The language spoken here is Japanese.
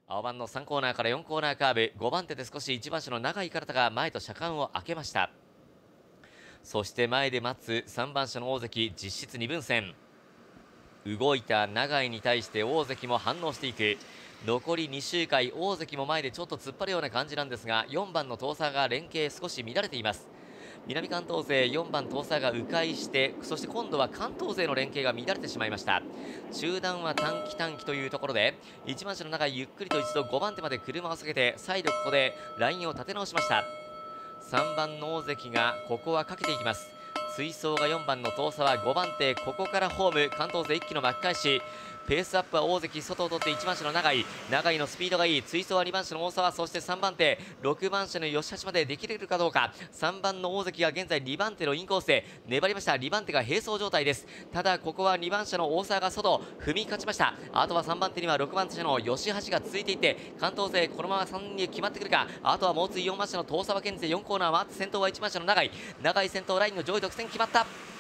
青番の3コーナーから4コーナーカーブ、5番手で少し1番手の永井からが前と車間を開けました。そして前で待つ3番手の大関、実質2分線。動いた永井に対して大関も反応していく。残り2周回、大関も前でちょっと突っ張るような感じなんですが、4番の東佐が連携少し乱れています。南関東勢4番東佐が迂回して、そして今度は関東勢の連携が乱れてしまいました。中段は短期短期というところで、1番手の中ゆっくりと一度5番手まで車を下げて、再度ここでラインを立て直しました。3番の大関がここはかけていきます。追走が4番の東沢、5番手、ここからホーム、関東勢一気の巻き返し。ペースアップは大関、外を取って1番手の永井、永井のスピードがいい。追走は2番手の大沢、そして3番手、6番手の吉橋までできれるかどうか。3番の大関が現在2番手のインコースで粘りました。2番手が並走状態です。ただここは2番手の大沢が外踏み勝ちました。あとは3番手には6番手の吉橋が続いていて、関東勢このまま3人に決まってくるか。あとは猛追4番手の東沢健勢、4コーナー回って先頭は1番手の永井、永井先頭、ラインの上位独占決まった。